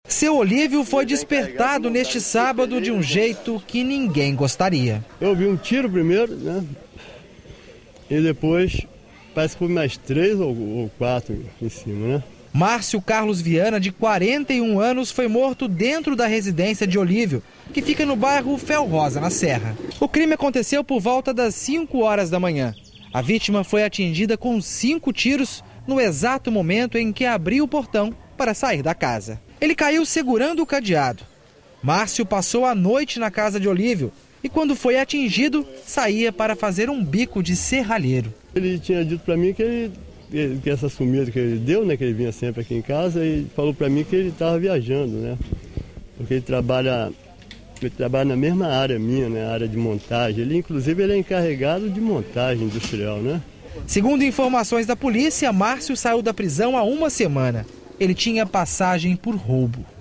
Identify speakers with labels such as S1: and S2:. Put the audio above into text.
S1: Seu Olívio foi despertado neste sábado de um jeito que ninguém gostaria.
S2: Eu vi um tiro primeiro, né? E depois parece que foi mais 3 ou 4 em cima, né?
S1: Márcio Carlos Viana, de 41 anos, foi morto dentro da residência de Olívio, que fica no bairro Fel Rosa, na Serra. O crime aconteceu por volta das 5 horas da manhã. A vítima foi atingida com 5 tiros no exato momento em que abriu o portão para sair da casa. Ele caiu segurando o cadeado. Márcio passou a noite na casa de Olívio e, quando foi atingido, saía para fazer um bico de serralheiro.
S2: Ele tinha dito para mim que essa sumida que ele deu, né, que ele vinha sempre aqui em casa, e falou para mim que ele estava viajando, né? Porque ele trabalha na mesma área minha, né, área de montagem. Inclusive, ele é encarregado de montagem industrial, né?
S1: Segundo informações da polícia, Márcio saiu da prisão há uma semana. Ele tinha passagem por roubo.